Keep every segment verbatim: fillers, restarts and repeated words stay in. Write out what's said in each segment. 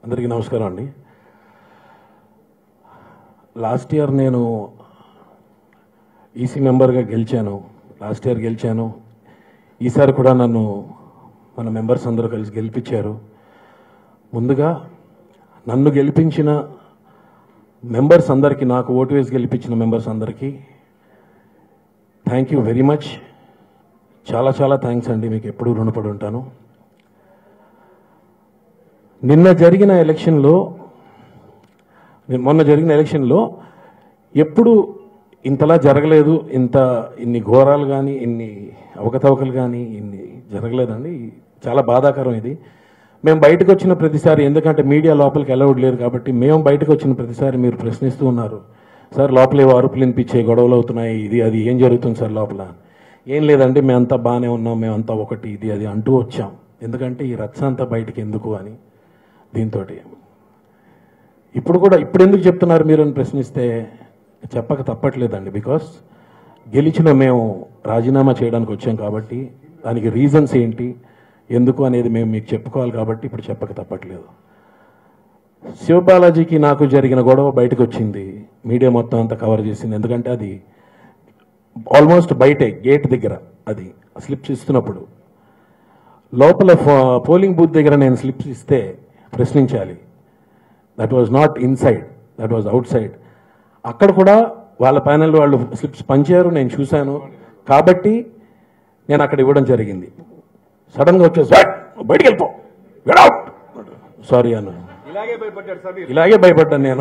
అందరికీ నమస్కారం అండి. లాస్ట్ ఇయర్ నేను ఈసీ మెంబర్గా గెలిచాను. లాస్ట్ ఇయర్ గెలిచాను. ఈసారి కూడా నన్ను మన మెంబర్స్ అందరూ కలిసి గెలిపించారు. ముందుగా నన్ను గెలిపించిన మెంబర్స్ అందరికీ, నాకు ఓటు వేసి గెలిపించిన మెంబర్స్ అందరికీ థ్యాంక్ యూ వెరీ మచ్. చాలా చాలా థ్యాంక్స్ అండి. మీకు ఎప్పుడూ రుణపడి ఉంటాను. నిన్న జరిగిన ఎలక్షన్లో మొన్న జరిగిన ఎలక్షన్లో ఎప్పుడు ఇంతలా జరగలేదు. ఇంత ఇన్ని ఘోరాలు కానీ ఇన్ని అవకతవకలు కానీ ఇన్ని జరగలేదండి. చాలా బాధాకరం ఇది. మేము బయటకు వచ్చిన ప్రతిసారి, ఎందుకంటే మీడియా లోపలికి అలౌడ్ లేరు కాబట్టి, మేము బయటకు వచ్చిన ప్రతిసారి మీరు ప్రశ్నిస్తూ ఉన్నారు, సార్ లోపల ఏవో అరుపులు వినిపించే, గొడవలు అవుతున్నాయి, ఇది అది ఏం జరుగుతుంది సార్ లోపల. ఏం లేదండి, మేమంతా బాగానే ఉన్నాం, మేమంతా ఒకటి, ఇది అది అంటూ వచ్చాం. ఎందుకంటే ఈ రచ్చ అంతా బయటకు ఎందుకు అని దీంతో. ఇప్పుడు కూడా ఇప్పుడు ఎందుకు చెప్తున్నారు మీరు అని ప్రశ్నిస్తే చెప్పక తప్పట్లేదండి. బికాస్ గెలిచిన మేము రాజీనామా చేయడానికి వచ్చాం కాబట్టి దానికి రీజన్స్ ఏంటి, ఎందుకు అనేది మేము మీకు చెప్పుకోవాలి కాబట్టి ఇప్పుడు చెప్పక తప్పట్లేదు. శివబాలాజీకి నాకు జరిగిన గొడవ బయటకు వచ్చింది, మీడియా మొత్తం అంతా కవర్ చేసింది. ఎందుకంటే అది ఆల్మోస్ట్ బయటే, గేట్ దగ్గర, అది స్లిప్స్ ఇస్తున్నప్పుడు. లోపల పోలింగ్ బూత్ దగ్గర నేను స్లిప్స్ ఇస్తే ప్రశ్నించాలి. That was not inside, that was outside. అక్కడ కూడా వాళ్ళ ప్యానెల్ వాళ్ళు స్లిప్స్ పంచారు, నేను చూశాను కాబట్టి నేను అక్కడ ఇవ్వడం జరిగింది. సడన్గా వచ్చేసి బయటికి వెళ్ళిపో, గెట్ అవుట్, సారీ అన్న. ఇలాగే భయపడ్డాడు సార్, ఇలాగే భయపడ్డాను నేను.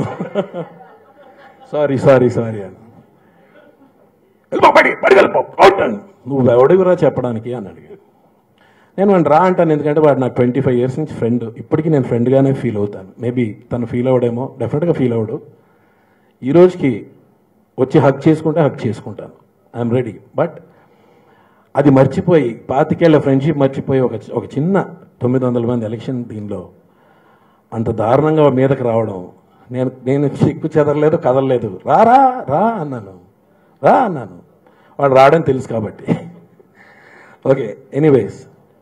సారీ సారీ సారీ అన్న. వెళ్ళిపో, బయటికి బయటికి వెళ్ళిపో, అవుట్ అని. నువ్వు ఎవడివిరా చెప్పడానికి అని అడిగాను. నేను వాడిని రా అంటాను, ఎందుకంటే వాడు నాకు ట్వంటీ ఫైవ్ ఇయర్స్ నుంచి ఫ్రెండ్. ఇప్పటికీ నేను ఫ్రెండ్గానే ఫీల్ అవుతాను. మేబీ తను ఫీల్ అవ్వడేమో, డెఫినెట్గా ఫీల్ అవ్వడు. ఈ రోజుకి వచ్చి హక్ చేసుకుంటే హక్ చేసుకుంటాను, ఐఎమ్ రెడీ. బట్ అది మర్చిపోయి, పాతికేళ్ల ఫ్రెండ్షిప్ మర్చిపోయి ఒక ఒక చిన్న తొమ్మిది వందల మంది ఎలక్షన్ దీనిలో అంత దారుణంగా మీదకి రావడం, నేను నేను సిక్కు చెదరలేదు, కదలలేదు. రా రా రా అన్నాను, రా అన్నాను. వాడు రావడం తెలుసు కాబట్టి. Okay, anyways.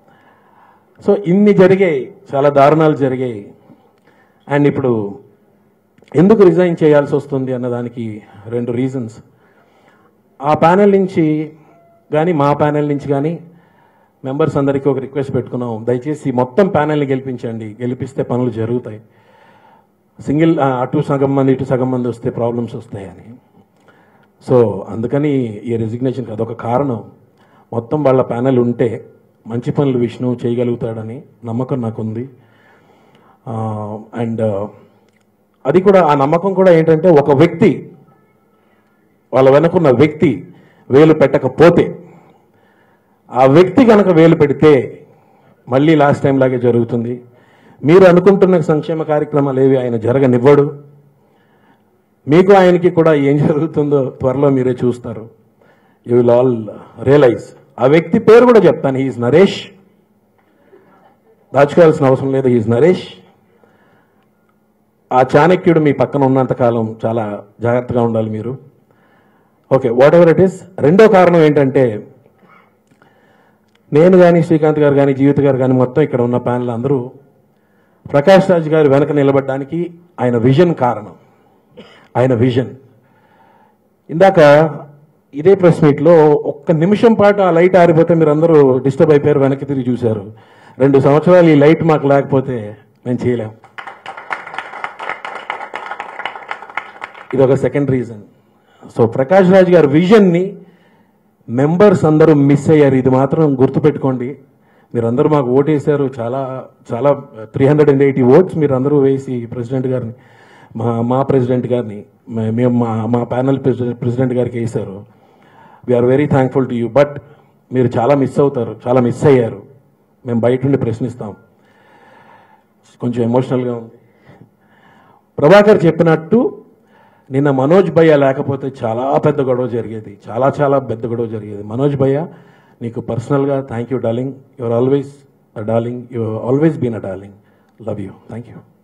సో ఇన్ని జరిగాయి, చాలా దారుణాలు జరిగాయి. అండ్ ఇప్పుడు ఎందుకు రిజైన్ చేయాల్సి వస్తుంది అన్నదానికి రెండు రీజన్స్. ఆ ప్యానెల్ నుంచి కానీ మా ప్యానెల్ నుంచి కానీ మెంబర్స్ అందరికీ ఒక రిక్వెస్ట్ పెట్టుకున్నాం, దయచేసి మొత్తం ప్యానెల్ని గెలిపించండి, గెలిపిస్తే పనులు జరుగుతాయి. సింగిల్ అటు సగం మంది ఇటు సగం మంది వస్తే ప్రాబ్లమ్స్ వస్తాయని. సో అందుకని ఈ రెసిగ్నేషన్కి అదొక కారణం. మొత్తం వాళ్ళ ప్యానెల్ ఉంటే మంచి పనులు విష్ణు చేయగలుగుతాడని నమ్మకం నాకుంది. అండ్ అది కూడా, ఆ నమ్మకం కూడా ఏంటంటే, ఒక వ్యక్తి, వాళ్ళ వెనకున్న వ్యక్తి వేలు పెట్టకపోతే, ఆ వ్యక్తి కనుక వేలు పెడితే మళ్ళీ లాస్ట్ టైం లాగే జరుగుతుంది. మీరు అనుకుంటున్న సంక్షేమ కార్యక్రమాలు ఏవి ఆయన జరగనివ్వడు. మీకు ఆయనకి కూడా ఏం జరుగుతుందో త్వరలో మీరే చూస్తారు. You will all realise. ఆ వ్యక్తి పేరు కూడా చెప్తాను, హీఈస్ నరేష్. దాచుకోవాల్సిన అవసరం లేదు, హీఈస్ నరేష్. ఆ చాణక్యుడు మీ పక్కన ఉన్నంతకాలం చాలా జాగ్రత్తగా ఉండాలి మీరు. Okay, whatever it is. రెండో కారణం ఏంటంటే, నేను కానీ శ్రీకాంత్ గారు కానీ జీవిత గారు కానీ మొత్తం ఇక్కడ ఉన్న ప్యానల్ అందరూ ప్రకాష్ రాజ్ గారు వెనక నిలబడడానికి ఆయన విజన్ కారణం. ఆయన విజన్. ఇందాక ఇదే ప్రెస్ మీట్లో ఒక్క నిమిషం పాటు ఆ లైట్ ఆరిపోతే మీరు అందరూ డిస్టర్బ్ అయిపోయారు, వెనక్కి తిరిగి చూశారు. రెండు సంవత్సరాలు ఈ లైట్ మాకు లేకపోతే మేము చేయలేం. ఇది ఒక second reason. So Prakash Raj గారి విజన్ని మెంబర్స్ అందరూ మిస్ అయ్యారు. ఇది మాత్రం గుర్తుపెట్టుకోండి. మీరందరూ మాకు ఓటేశారు, చాలా చాలా three hundred and eighty votes మీరు అందరూ వేసి ప్రెసిడెంట్ గారిని, మా మా ప్రెసిడెంట్ గారిని, మేము మా మా ప్యానల్ ప్రెసిడెంట్ గారికి వేశారు. We are very thankful to you. But మీరు చాలా మిస్ అవుతారు, చాలా మిస్ అయ్యారు. మేము బయట నుండి ప్రశ్నిస్తాం. కొంచెం ఎమోషనల్గా ఉంది. ప్రభాకర్ చెప్పినట్టు నిన్న మనోజ్ భయ్య లేకపోతే చాలా పెద్ద గొడవ జరిగేది, చాలా చాలా పెద్ద గొడవ జరిగేది. మనోజ్ భయ్య, నీకు పర్సనల్గా thank you darling. Your always a darling, you always been a darling. Love you. Thank you.